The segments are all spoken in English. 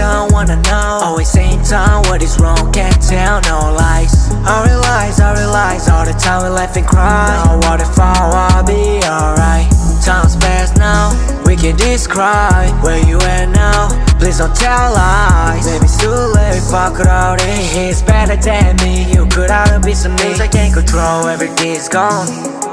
some wanna know. Always same time, what is wrong, can't tell no lies. I realize all the time we laugh and cry. No waterfall, I'll be alright. Time's past now, we can describe where you at now. Please don't tell lies. Baby, it's too late, fuck it out in here. It's better than me, you could have been some things I can't control, everything's gone.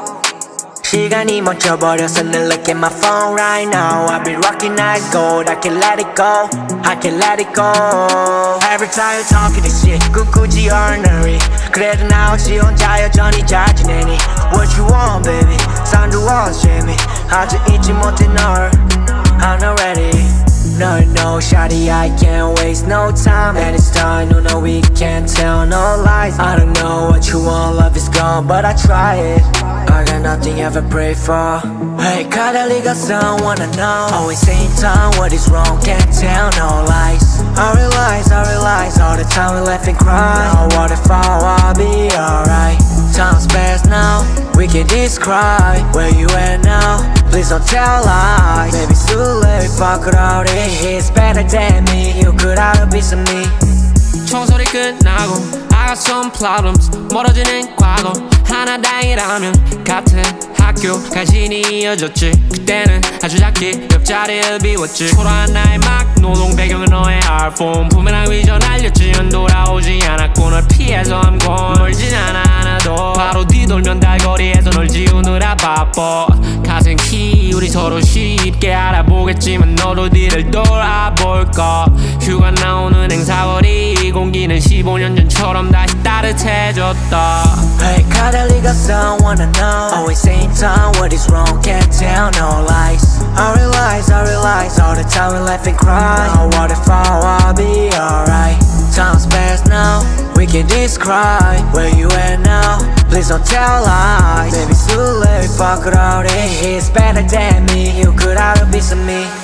시간이 멈춰버려서 늘 look at my phone right now. I've been rocking nice gold, I can't let it go, I can't let it go. Every time you talking this shit, 꿈꾸지 ordinary. 그래도 나 없이 혼자 여전히 잘 지내니. What you want baby, 사람도 원심이 아직 잊지 못해 널. I'm not ready. No, Shawty I can't waste no time. And it's time, no, we can't tell no lies. I don't know what you want, love is gone, but I try it. I got nothing ever pray for. Hey, Cade got some wanna know. Always same time, what is wrong, can't tell no lies. I realize all the time we laugh and cry. No waterfall, I'll be alright. Time's past now, we can describe where you at now. Please don't tell lies. Baby, it's too late, fuck it out in here. It's better than me, you could have been some me. 총소리 끝나고 I got some problems. 멀어지는 과거 하나 다행이라면 같은 학교 간신히 이어졌지. 그때는 아주 작게 옆자리를 비웠지. 초라한 나의 막 노동 배경은 너의 알폰. 부메랑 위전 알렸지만 돌아오지 않았고 널 피해서 I'm gone. 멀진 않아 하나도 바로 뒤돌면 달거리에서 널 지우느라 바빠. 가슴 우리 서로 쉽게 알아보겠지만 너도 뒤를 돌아볼까. 휴가 나오는 행사거리 공기는 15년 전처럼 다시 따뜻해졌다. Hey, Cade got some wanna know. Always same time, what is wrong, can't tell no lies. I realize all the time we laugh and cry. No waterfall, I'll be alright. Time's past now, we can describe where you at now. Please don't tell lies. Baby, it's too late, fuck it out in here. It's better than me, you could have been some me.